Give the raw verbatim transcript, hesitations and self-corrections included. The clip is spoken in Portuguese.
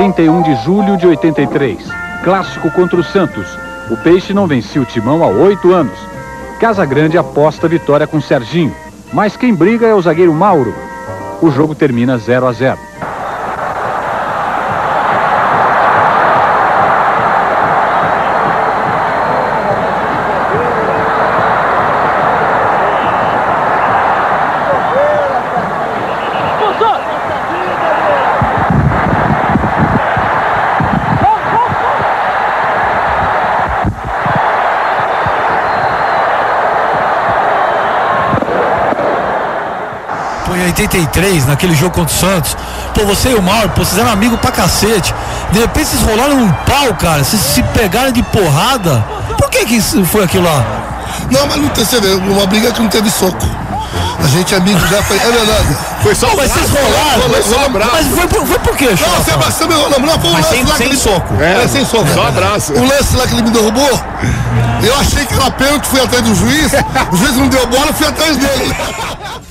trinta e um de julho de oitenta e três. Clássico contra o Santos. O Peixe não vencia o Timão há oito anos. Casa Grande aposta vitória com Serginho. Mas quem briga é o zagueiro Mauro. O jogo termina zero a zero. Em oitenta e três, naquele jogo contra o Santos, pô, você e o Mauro, pô, vocês eram amigos pra cacete. De repente vocês rolaram um pau, cara. Vocês se pegaram de porrada. Por que que isso foi aquilo lá? Não, mas não tem, você vê, uma briga que não teve soco. A gente é amigo já, foi, é verdade. Foi só, pô, mas vocês rolaram. Foi só abraço. Mas foi por, foi por quê, Não, você abraçou, me rolou, não, foi um mas lance sem, lá sem que ele... soco. É, é, sem soco. Só abraço. O lance lá que ele me derrubou, eu achei que era pênalti, fui atrás do juiz, o juiz não deu bola, fui atrás dele.